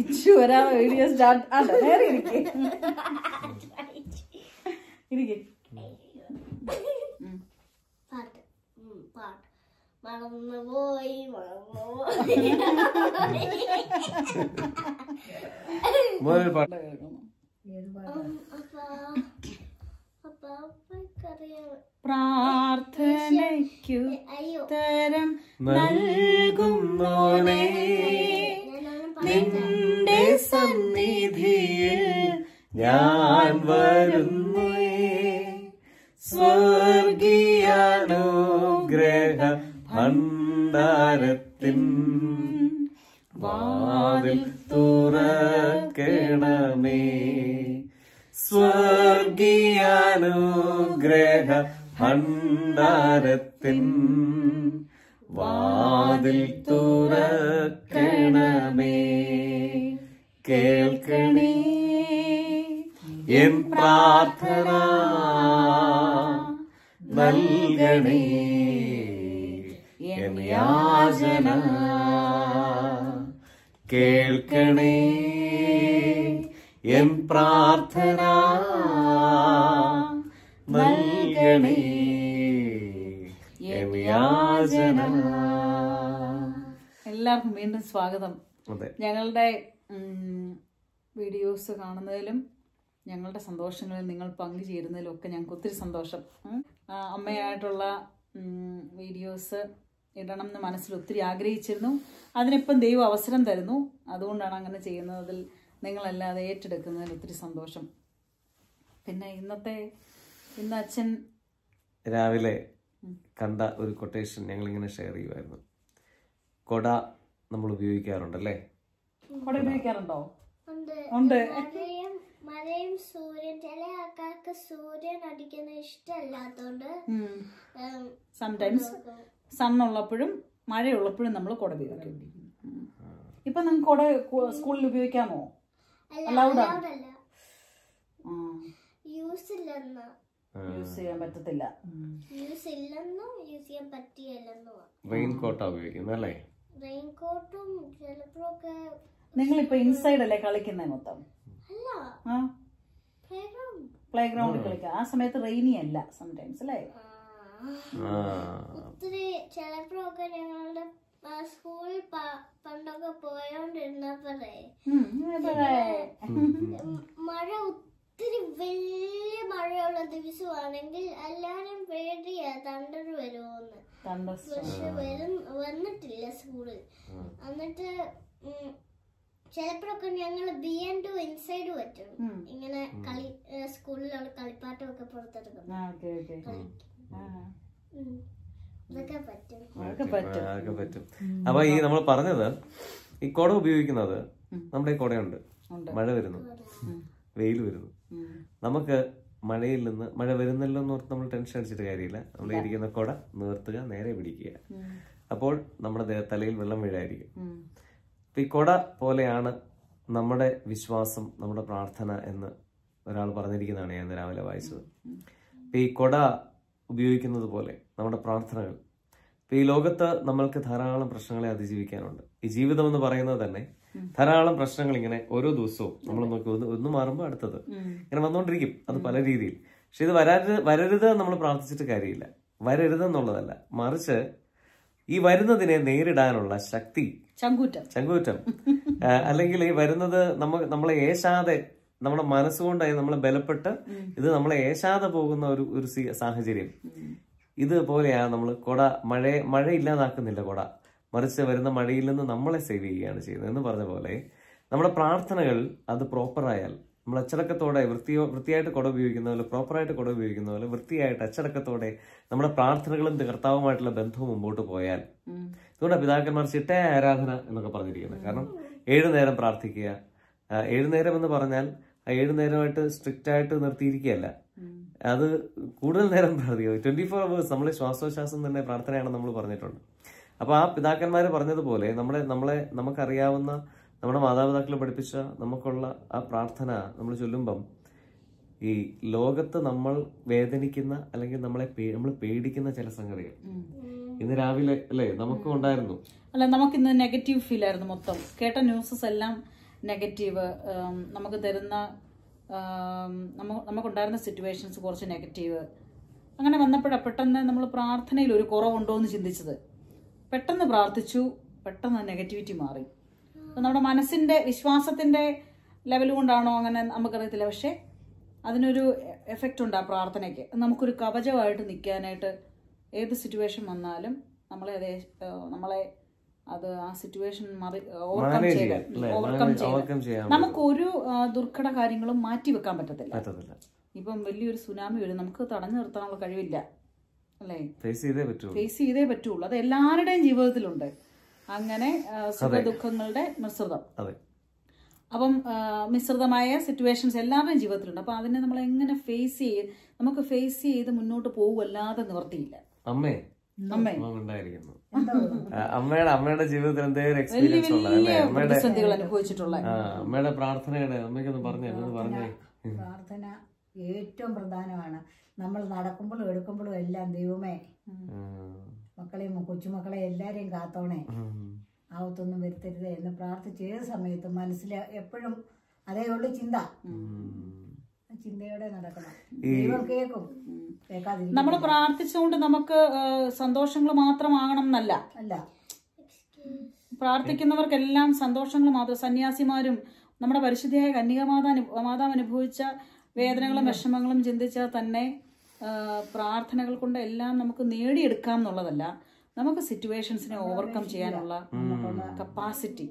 കിച്ചു വരാതെ video start ആണോ? നേരെ ഇരിക്കേ ഇരിക്കേ. മറന്നുപോയി പ്രാർത്ഥനയ്ക്കു തരം നൽകുന്നോനേ, നിന്റെ സന്നിധിയിൽ ഞാൻ വരുന്നു. സ്വർഗീയാനുഗ്രഹ ഭണ്ഡാരത്തിൻ വാതിൽ തുറക്കണമേ. സ്വർഗീയാനുഗ്രഹ ഭണ്ഡാരത്തിൻ വാതിൽ തുറക്കണമേ. കേൾക്കണേ എൻ പ്രാർത്ഥന, നൽകണേ എൻ യാചന. കേൾക്കണേ എൻ പ്രാർത്ഥന, നൽകണേ എൻ യാചന. എല്ലാവർക്കും വീണ്ടും സ്വാഗതം. ഞങ്ങളുടെ വീഡിയോസ് കാണുന്നതിലും ഞങ്ങളുടെ സന്തോഷങ്ങളിൽ നിങ്ങൾ പങ്കുചേരുന്നതിലും ഒക്കെ ഞങ്ങൾക്ക് ഒത്തിരി സന്തോഷം. അമ്മയായിട്ടുള്ള വീഡിയോസ് ഇടണം എന്ന് മനസ്സിൽ ഒത്തിരി ആഗ്രഹിച്ചിരുന്നു. അതിനിപ്പം ദൈവം അവസരം തരുന്നു. അതുകൊണ്ടാണ് അങ്ങനെ ചെയ്യുന്നത്. അതിൽ നിങ്ങളല്ലാതെ ഏറ്റെടുക്കുന്നതിൽ ഒത്തിരി സന്തോഷം. പിന്നെ ഇന്ന് അച്ഛൻ രാവിലെ കണ്ട ഒരു കൊട്ടേഷൻ ഞങ്ങളിങ്ങനെ ഷെയർ ചെയ്യുമായിരുന്നു. കൊട നമ്മൾ ഉപയോഗിക്കാറുണ്ടല്ലേ? കൊട ഉപയോഗിക്കാറുണ്ടോ? ഉണ്ട്. മഴയും സൂര്യൻ, ചില ആൾക്കാർക്ക് സൂര്യൻ അടിക്കുന്ന ഇഷ്ടമല്ലാത്തോണ്ട് സംടൈംസ് സണ്ണുള്ളപ്പോഴും മഴയുള്ളപ്പോഴും നമ്മൾ കുട ഉപയോഗിക്കും. ഇപ്പൊ നിങ്ങൾക്ക് കുട സ്കൂളിൽ ഉപയോഗിക്കാമോ? യൂസ് ചെയ്യാൻ പറ്റത്തില്ല. യൂസ് ഇല്ലെന്നോ യൂസ് ചെയ്യാൻ പറ്റിയല്ലെന്നോ. റെയിൻ കോട്ടാ ഉപയോഗിക്കുന്നത് അല്ലേ? റെയിൻ കോട്ടും ചിലപ്പോഴൊക്കെ. നിങ്ങളിപ്പോ ഇൻസൈഡ് അല്ലേ കളിക്കുന്നത് മൊത്തം? പ്ലേ ഗ്രൗണ്ടിൽ കളിക്കുക. ആ സമയത്ത് റെയിനി അല്ല സംടൈംസ് അല്ലേ? ഒത്തിരി ചിലപ്പോഴൊക്കെ ഞങ്ങളുടെ സ്കൂളിൽ പണ്ടൊക്കെ പോയോണ്ടിരുന്നപ്പോഴേ മഴ ഒത്തിരി വലിയ മഴയുള്ള ദിവസമാണെങ്കിൽ എല്ലാരും പേടിയാ തണ്ടർ വരുമോന്ന്. പക്ഷെ വന്നിട്ടില്ല സ്കൂളിൽ. എന്നിട്ട് ചിലപ്പോഴൊക്കെ ഞങ്ങൾ B&2 ഇൻസൈഡ് പറ്റും. ഇങ്ങനെ സ്കൂളിലുള്ള കളിപ്പാട്ടമൊക്കെ പുറത്തെടുക്കും. ഇതൊക്കെ പറ്റും. അപ്പൊ ഈ നമ്മൾ പറഞ്ഞത് ഈ കുട ഉപയോഗിക്കുന്നത്, നമ്മുടെ ഈ കുടയുണ്ട്, മഴ വരുന്നു, വെയിൽ വരുന്നു, നമുക്ക് മഴയിൽ നിന്ന് മഴ വരുന്നല്ലോ എന്ന് ഓർത്ത് നമ്മൾ ടെൻഷൻ അടിച്ചിട്ട് കാര്യമില്ല. നമ്മൾ ഇരിക്കുന്ന കുട നിർത്തുക, നേരെ പിടിക്കുക. അപ്പോൾ നമ്മുടെ തലയിൽ വെള്ളം വീഴായിരിക്കും. ഈ കൊട പോലെയാണ് നമ്മുടെ വിശ്വാസം, നമ്മുടെ പ്രാർത്ഥന എന്ന് ഒരാൾ പറഞ്ഞിരിക്കുന്നതാണ് ഞാൻ രാവിലെ വായിച്ചത്. ഈ കൊട ഉപയോഗിക്കുന്നത് പോലെ നമ്മുടെ പ്രാർത്ഥനകൾ. ഈ ലോകത്ത് നമ്മൾക്ക് ധാരാളം പ്രശ്നങ്ങളെ അതിജീവിക്കാനുണ്ട്. ഈ ജീവിതം എന്ന് പറയുന്നത് തന്നെ ധാരാളം പ്രശ്നങ്ങൾ ഇങ്ങനെ ഓരോ ദിവസവും നമ്മൾ നോക്കി ഒന്ന് മാറുമ്പോൾ അടുത്തത് ഇങ്ങനെ വന്നുകൊണ്ടിരിക്കും. അത് പല രീതിയിൽ. പക്ഷെ ഇത് വരരുത് നമ്മൾ പ്രാർത്ഥിച്ചിട്ട് കാര്യമില്ല. വരരുതെന്നുള്ളതല്ല, മറിച്ച് ഈ വരുന്നതിനെ നേരിടാനുള്ള ശക്തി, ചങ്കൂറ്റം അല്ലെങ്കിൽ ഈ വരുന്നത് നമ്മളെ ഏശാതെ, നമ്മുടെ മനസ്സുകൊണ്ട് നമ്മളെ ബലപ്പെട്ട് ഇത് നമ്മളെ ഏശാതെ പോകുന്ന ഒരു സാഹചര്യം. ഇതുപോലെയാണ് നമ്മൾ കൊട. മഴ ഇല്ലാതാക്കുന്നില്ല കൊട, മറിച്ച് വരുന്ന മഴയിൽ നിന്ന് നമ്മളെ സേവ് ചെയ്യുകയാണ് ചെയ്യുന്നത് എന്ന് പറഞ്ഞ പോലെ നമ്മുടെ പ്രാർത്ഥനകൾ അത് പ്രോപ്പറായാൽ, നമ്മൾ അച്ചടക്കത്തോടെ വൃത്തിയായിട്ട് കുട ഉപയോഗിക്കുന്ന പോലെ, പ്രോപ്പറായിട്ട് കുട ഉപയോഗിക്കുന്ന പോലെ വൃത്തിയായിട്ട് അച്ചടക്കത്തോടെ നമ്മുടെ പ്രാർത്ഥനകളും കർത്താവുമായിട്ടുള്ള ബന്ധവും മുമ്പോട്ട് പോയാൽ, അതുകൊണ്ട് പിതാക്കന്മാർ ചിട്ടയ ആരാധന എന്നൊക്കെ പറഞ്ഞിരിക്കുന്നത്. കാരണം 7 നേരം പ്രാർത്ഥിക്കുക. 7 നേരം എന്ന് പറഞ്ഞാൽ ആ 7 നേരമായിട്ട് സ്ട്രിക്റ്റ് ആയിട്ട് നിർത്തിയിരിക്കുകയല്ല, അത് കൂടുതൽ നേരം പ്രാർത്ഥിക്കുക. 24 hours നമ്മൾ ശ്വാസോച്ഛ്വാസം തന്നെ പ്രാർത്ഥനയാണെന്ന് നമ്മൾ പറഞ്ഞിട്ടുണ്ട്. അപ്പൊ ആ പിതാക്കന്മാര് പറഞ്ഞതുപോലെ നമുക്കറിയാവുന്ന, നമ്മുടെ മാതാപിതാക്കൾ പഠിപ്പിച്ച നമുക്കുള്ള ആ പ്രാർത്ഥന നമ്മൾ ചൊല്ലുമ്പം ഈ ലോകത്ത് നമ്മൾ വേദനിക്കുന്ന അല്ലെങ്കിൽ നമ്മൾ പേടിക്കുന്ന ചില സംഗതികൾ ഇന്ന് രാവിലെ അല്ലേ നമുക്കും ഉണ്ടായിരുന്നു. അല്ല, നമുക്കിന്ന് നെഗറ്റീവ് ഫീൽ ആയിരുന്നു. മൊത്തം കേട്ട ന്യൂസസ് എല്ലാം നെഗറ്റീവ് നമുക്ക് തരുന്ന നമുക്കുണ്ടായിരുന്ന സിറ്റുവേഷൻസ് കുറച്ച് നെഗറ്റീവ് അങ്ങനെ വന്നപ്പോഴാണ് പെട്ടെന്ന് നമ്മൾ പ്രാർത്ഥനയിൽ ഒരു കുറവുണ്ടോ എന്ന് ചിന്തിച്ചത്. പെട്ടെന്ന് പ്രാർത്ഥിച്ചു, പെട്ടെന്ന് നെഗറ്റിവിറ്റി മാറി. അപ്പം നമ്മുടെ മനസ്സിൻ്റെ വിശ്വാസത്തിൻ്റെ ലെവൽ കൊണ്ടാണോ അങ്ങനെ നമുക്കറിയത്തില്ല. പക്ഷേ അതിനൊരു എഫക്റ്റ് ഉണ്ട് ആ പ്രാർത്ഥനയ്ക്ക്. നമുക്കൊരു കവചമായിട്ട് നിൽക്കാനായിട്ട് ഏത് സിറ്റുവേഷൻ വന്നാലും നമ്മളെ അത് ആ സിറ്റുവേഷൻ ഓവർകം ചെയ്യാൻ നമുക്കൊരു ദുർഘട കാര്യങ്ങളും മാറ്റി വെക്കാൻ പറ്റത്തില്ല. ഇപ്പം വലിയൊരു സുനാമി വരും, നമുക്ക് തടഞ്ഞു നിർത്താനുള്ള കഴിവില്ല അല്ലേ? ഫേസ് ചെയ്തേ പറ്റുള്ളൂ. അത് എല്ലാവരുടെയും ജീവിതത്തിലുണ്ട് അങ്ങനെ സുഖദുഃഖങ്ങളുടെ മിശ്രിതം. അപ്പം മിശ്രിതമായ സിറ്റുവേഷൻസ് എല്ലാവരുടെയും ജീവിതത്തിലുണ്ട്. അപ്പം അതിനെ നമ്മൾ എങ്ങനെ നമുക്ക് ഫേസ് ചെയ്ത് മുന്നോട്ട് പോകുമല്ലാതെ നിവർത്തിയില്ല. അമ്മയുടെ ജീവിതത്തിൽ എന്തെങ്കിലും എക്സ്പീരിയൻസ് പ്രതിസന്ധികൾ അനുഭവിച്ചിട്ടുള്ള അമ്മയുടെ പ്രാർത്ഥനയുടെ അമ്മയ്ക്കൊന്ന് പറഞ്ഞേ. പ്രാർത്ഥന ഏറ്റവും പ്രധാനമാണ്. നമ്മൾ നടക്കുമ്പോഴും എടുക്കുമ്പോഴും എല്ലാം ദൈവമേ മക്കളെയും കൊച്ചുമക്കളെ എല്ലാരെയും കാത്തോണേ, ആവത്തൊന്നും വരുത്തരുത് എന്ന് പ്രാർത്ഥിച്ച് ഏത് സമയത്തും മനസ്സിൽ എപ്പോഴും അതേ ഉള്ളു ചിന്ത. ചിന്തയോടെ നടക്കണം. ദൈവം കേൾക്കും. നമ്മൾ പ്രാർത്ഥിച്ചുകൊണ്ട് നമുക്ക് സന്തോഷങ്ങൾ മാത്രമാകണം എന്നല്ല. പ്രാർത്ഥിക്കുന്നവർക്കെല്ലാം സന്തോഷങ്ങൾ മാത്രം. സന്യാസിമാരും നമ്മുടെ പരിശുദ്ധിയായ കന്യകാമാതാവ് അനുഭവിച്ച വേദനകളും വിഷമങ്ങളും ചിന്തിച്ചാൽ തന്നെ പ്രാർത്ഥനകൾ കൊണ്ട് എല്ലാം നമുക്ക് നേടിയെടുക്കാം എന്നുള്ളതല്ല, നമുക്ക് സിറ്റുവേഷൻസിനെ ഓവർകം ചെയ്യാനുള്ള കപ്പാസിറ്റി.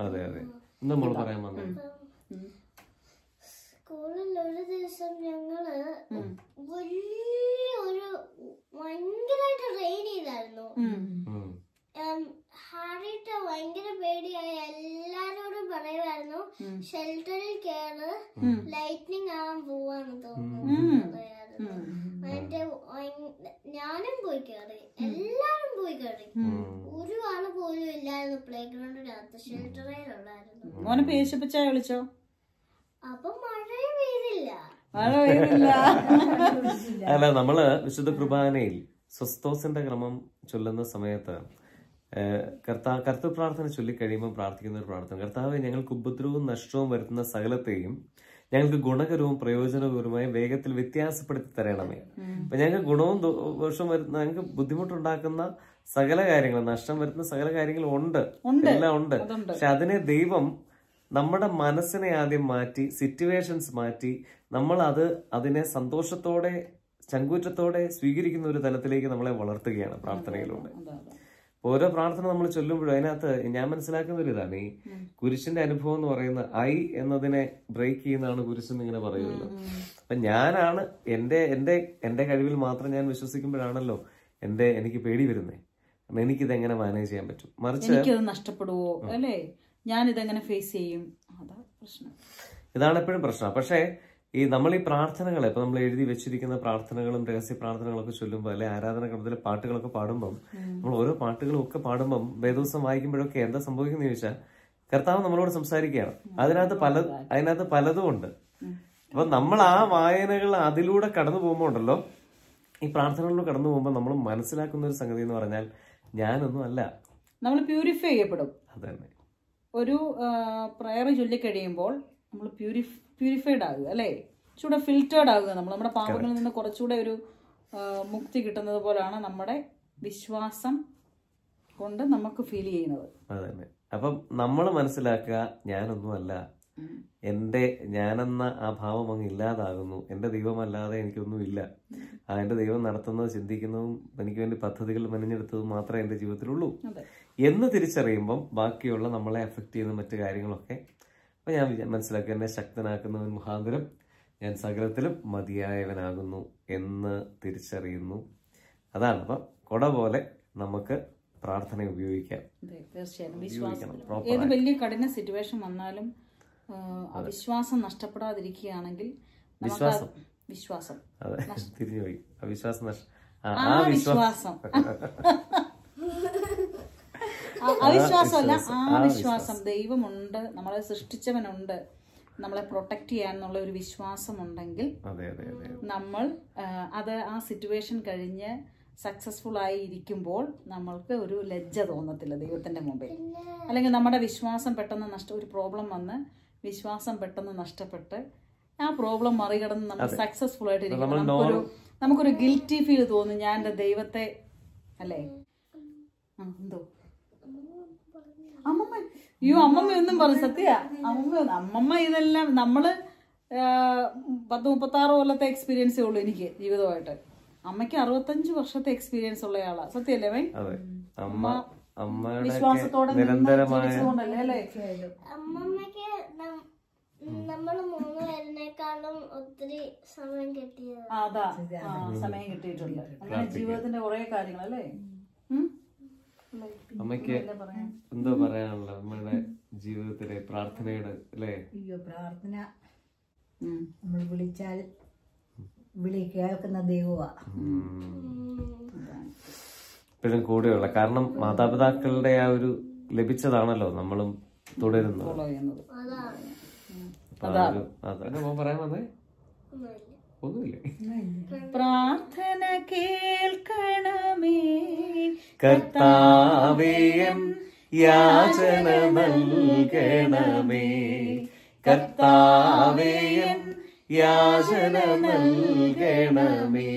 സ്കൂളിൽ ഒരു ദിവസം ഞങ്ങള് വലിയൊരു ഭയങ്കരമായിട്ട് റെയിൻ ചെയ്തായിരുന്നു. ഹാരിട്ട് ഭയങ്കര പേടിയായി എല്ലാരോടും പറയുമായിരുന്നു ഷെൽട്ടറിൽ കയറ്, ലൈറ്റ്നിങ് ആവാൻ പോവാന്ന് തോന്നുന്നു. ഞാനും പോയി കയറി, എല്ലാരും പോയി കയറി. ഒരു ആള് പോലും ഇല്ലായിരുന്നു പ്ലേ ഗ്രൗണ്ടിനകത്ത്, ഷെൽട്ടറിലുള്ളായിരുന്നു. മോനെ പേശിപ്പിച്ചാ വിളിച്ചോ? അപ്പൊ മഴയും പെയ്തില്ല. അല്ല, നമ്മള് വിശുദ്ധ കുർബാനയിൽ സ്വസ്തോസിന്റെ ക്രമം ചൊല്ലുന്ന സമയത്ത് കർത്തൃ പ്രാർത്ഥന ചൊല്ലിക്കഴിയുമ്പോൾ പ്രാർത്ഥിക്കുന്ന ഒരു പ്രാർത്ഥന, കർത്താവെ ഞങ്ങൾക്ക് ഉപദ്രവവും നഷ്ടവും വരുത്തുന്ന സകലത്തെയും ഞങ്ങൾക്ക് ഗുണകരവും പ്രയോജനകരവുമായ വേഗത്തിൽ വ്യത്യാസപ്പെടുത്തി തരണമേ. അപ്പൊ ഞങ്ങൾക്ക് ഗുണവും ദോഷവും വരുന്ന, ഞങ്ങൾക്ക് ബുദ്ധിമുട്ടുണ്ടാക്കുന്ന സകല കാര്യങ്ങളും, നഷ്ടം വരുത്തുന്ന സകല കാര്യങ്ങളും എല്ലാം ഉണ്ട്. പക്ഷെ അതിനെ ദൈവം നമ്മുടെ മനസ്സിനെ ആദ്യം മാറ്റി, സിറ്റുവേഷൻസ് മാറ്റി, നമ്മൾ അതിനെ സന്തോഷത്തോടെ ചങ്കൂറ്റത്തോടെ സ്വീകരിക്കുന്ന ഒരു തലത്തിലേക്ക് നമ്മളെ വളർത്തുകയാണ് പ്രാർത്ഥനയിലൂടെ. ഓരോ പ്രാർത്ഥന നമ്മൾ ചൊല്ലുമ്പോഴും അതിനകത്ത് ഞാൻ മനസ്സിലാക്കുന്ന ഒരു ഇതാണ്, ഈ കുരിശിന്റെ അനുഭവം എന്ന് പറയുന്ന ഐ എന്നതിനെ ബ്രേക്ക് ചെയ്യുന്നതാണ് കുരിശെന്ന് ഇങ്ങനെ പറയുമല്ലോ. അപ്പൊ ഞാനാണ് എന്റെ കഴിവിൽ മാത്രം ഞാൻ വിശ്വസിക്കുമ്പോഴാണല്ലോ എനിക്ക് പേടി വരുന്നേ. എനിക്കിത് എങ്ങനെ മാനേജ് ചെയ്യാൻ പറ്റും, മറിച്ച് എനിക്കത് നഷ്ടപ്പെടുവോ അല്ലേ, ഞാനിതെങ്ങനെ ഫേസ് ചെയ്യും, അതാ പ്രശ്നം. ഇതാണ് എപ്പോഴും പ്രശ്നം. പക്ഷേ നമ്മൾ ഈ പ്രാർത്ഥനകളെ ഇപ്പൊ നമ്മൾ എഴുതി വെച്ചിരിക്കുന്ന പ്രാർത്ഥനകളും രഹസ്യ പ്രാർത്ഥനകളൊക്കെ ചൊല്ലുമ്പോൾ, അല്ലെ ആരാധന ക്രമത്തിലെ പാട്ടുകളൊക്കെ പാടുമ്പം, നമ്മൾ ഓരോ പാട്ടുകളും ഒക്കെ പാടുമ്പം വേദോസം വായിക്കുമ്പോഴൊക്കെ എന്താ സംഭവിക്കുന്നത് ചോദിച്ചാൽ, കർത്താവ് നമ്മളോട് സംസാരിക്കുകയാണ്. അതിനകത്ത് പലതും ഉണ്ട്. അപ്പൊ നമ്മൾ ആ വായനകൾ അതിലൂടെ കടന്നു പോകുമ്പോൾ ഉണ്ടല്ലോ, ഈ പ്രാർത്ഥനകളിലൂടെ കടന്നു പോകുമ്പോൾ നമ്മൾ മനസ്സിലാക്കുന്ന ഒരു സംഗതി എന്ന് പറഞ്ഞാൽ, ഞാനൊന്നും അല്ല, നമ്മൾ പ്യൂരിഫൈ ചെയ്യപ്പെടും. അതന്നെ, ഒരു പ്രയർ ചൊല്ലിക്കഴിയുമ്പോൾ നമ്മൾ പ്യൂരിഫൈഡ് ആകുക അല്ലേ, കുറച്ചുകൂടെ ഫിൽറ്റേർഡ് ആകുക. നമ്മുടെ പാപങ്ങളിൽ നിന്ന് കുറച്ചുകൂടെ ഒരു മുക്തി കിട്ടുന്നത് പോലാണ് നമ്മുടെ വിശ്വാസം കൊണ്ട് നമുക്ക് ഫീൽ ചെയ്യുന്നത്. അതന്നെ. അപ്പം നമ്മൾ മനസ്സിലാക്കുക, ഞാനൊന്നുമല്ല, ഞാനെന്ന ആ ഭാവം അങ്ങ് ഇല്ലാതാകുന്നു. എന്റെ ദൈവമല്ലാതെ എനിക്കൊന്നുമില്ല. എന്റെ ദൈവം നടത്തുന്നത്, ചിന്തിക്കുന്നതും എനിക്ക് വേണ്ടി പദ്ധതികൾ മെനഞ്ഞെടുത്തതും മാത്രമേ എന്റെ ജീവിതത്തിലുള്ളൂ എന്ന് തിരിച്ചറിയുമ്പം ബാക്കിയുള്ള നമ്മളെ അഫക്ട് ചെയ്യുന്ന മറ്റു കാര്യങ്ങളൊക്കെ അപ്പൊ ഞാൻ മനസ്സിലാക്കുക, എന്നെ ശക്തനാക്കുന്നവൻ മുഖാന്തരം ഞാൻ സകലത്തിലും മതിയായവനാകുന്നു എന്ന് തിരിച്ചറിയുന്നു. അതാണ്. അപ്പം കൊട പോലെ നമുക്ക് പ്രാർത്ഥന ഉപയോഗിക്കാം. തീർച്ചയായും ഏത് വലിയ കഠിന സിറ്റുവേഷൻ വന്നാലും അവിശ്വാസം നഷ്ടപ്പെടാതിരിക്കുകയാണെങ്കിൽ വിശ്വാസം അതെ, തിരിഞ്ഞുപോയി അവിശ്വാസം അവിശ്വാസമല്ല, ആ വിശ്വാസം. ദൈവമുണ്ട്, നമ്മളെ സൃഷ്ടിച്ചവനുണ്ട്, നമ്മളെ പ്രൊട്ടക്ട് ചെയ്യാന്നുള്ള ഒരു വിശ്വാസം ഉണ്ടെങ്കിൽ നമ്മൾ ആ സിറ്റുവേഷൻ കഴിഞ്ഞ് സക്സസ്ഫുൾ ആയി ഇരിക്കുമ്പോൾ നമ്മൾക്ക് ഒരു ലജ്ജ തോന്നത്തില്ല ദൈവത്തിന്റെ മുമ്പിൽ. അല്ലെങ്കിൽ നമ്മുടെ വിശ്വാസം പെട്ടെന്ന് ഒരു പ്രോബ്ലം വന്ന് വിശ്വാസം പെട്ടെന്ന് നഷ്ടപ്പെട്ട് ആ പ്രോബ്ലം മറികടന്ന് നമ്മൾ സക്സസ്ഫുൾ ആയിട്ട് ഇരിക്കും. നമ്മൾ നമുക്കൊരു ഗിൽറ്റി ഫീൽ തോന്നും, ഞാൻ എൻ്റെ ദൈവത്തെ അല്ലേ. എന്തോ അമ്മമ്മ, അയ്യോ അമ്മമ്മ ഒന്നും പറഞ്ഞു സത്യ. അമ്മമ്മ ഇതെല്ലാം നമ്മള് 10-36 കൊല്ലത്തെ എക്സ്പീരിയൻസേ ഉള്ളൂ എനിക്ക് ജീവിതമായിട്ട്. അമ്മയ്ക്ക് 65 വർഷത്തെ എക്സ്പീരിയൻസ് ഉള്ള ആളാ. സത്യല്ലേ വൈ? വിശ്വാസത്തോടെ ജീവിച്ചതുകൊണ്ടല്ലേ അല്ലേ? അമ്മമ്മക്ക് നമ്മള് 3 പേരിനേക്കാളും ഒത്തിരി സമയം കിട്ടിയത്. അതാ സമയം കിട്ടിയിട്ടുണ്ട്. അങ്ങനെ ജീവിതത്തിന്റെ കുറെ കാര്യങ്ങൾ അല്ലേ. അമ്മയ്ക്ക് എന്തോ പറയാനുള്ള നമ്മുടെ ജീവിതത്തിലെ പ്രാർത്ഥനയുടെ അല്ലേ? അയ്യോ, പ്രാർത്ഥന നമ്മൾ വിളിച്ചാൽ വിളി കേൾക്കുന്ന ദൈവമാ എപ്പോഴും കൂടെയുള്ള. കാരണം മാതാപിതാക്കളുടെ ആ ഒരു ലഭിച്ചതാണല്ലോ നമ്മളും തുടരുന്നത്. പറയാൻ വന്നേ ഒന്നുമില്ലേ? പ്രാർത്ഥന കേൾക്കണമേ കർത്താവേ, യാചന നൽകണമേ. കർത്താവേ, യാചന നൽകണമേ.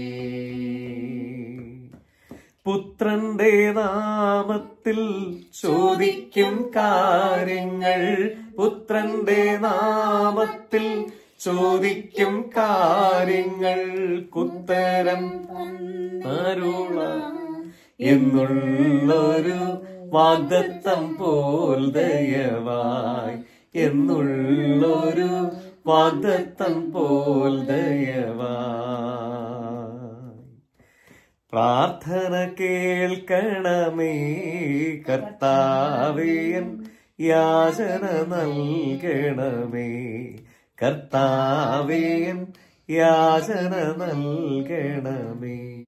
പുത്രന്റെ നാമത്തിൽ ചോദിക്കും കാര്യങ്ങൾ, പുത്രന്റെ നാമത്തിൽ ചോദിക്കും കാര്യങ്ങൾക്കുത്തരം അരുള എന്നുള്ളൊരു വാഗ്ദത്തം പോൽ ദയവായി, എന്നുള്ളൊരു വാഗ്ദത്തം പോൽ ദയവായി. പ്രാർത്ഥന കേൾക്കണമേ കർത്താവേ, യാചന നൽകണമേ. കർത്താവേ, യാചന നൽകണമേ.